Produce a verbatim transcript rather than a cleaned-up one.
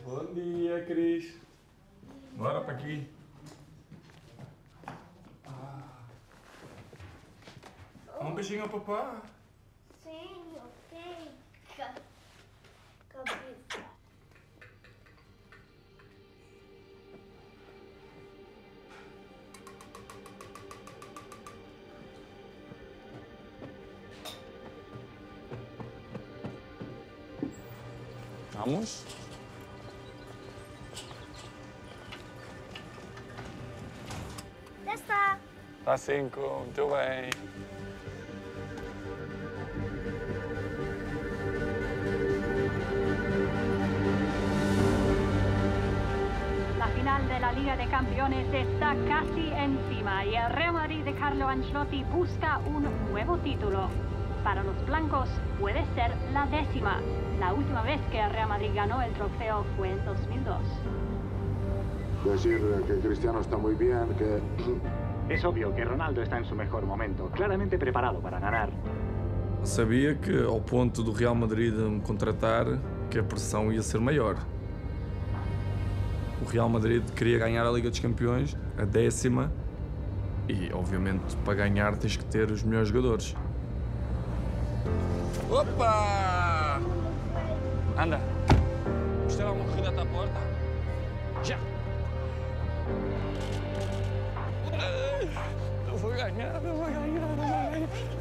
Bom dia, Cris. Bora para aqui. Ah. Um beijinho ao papá. Sim, ok. Cabeça. Vamos? Já está. Está cinco, muito bem. La final de la Liga de Campeones está casi encima y el Real Madrid de Carlo Ancelotti busca un nuevo título. Para los blancos puede ser la décima. La última vez que el Real Madrid ganó el trofeo fue en dos mil dos. Decir que Cristiano está muy bien, que... Es obvio que Ronaldo está en su mejor momento, claramente preparado para ganar. Sabia que, ao ponto do Real Madrid me contratar, que a pressão ia ser maior. O Real Madrid queria ganhar a Liga dos Campeões, a décima, e, obviamente, para ganhar tens que ter os melhores jogadores. Opa! Anda! Vamos ter alguma corrida até à porta? Já! Eu vou ganhar, eu vou ganhar, eu vou ganhar!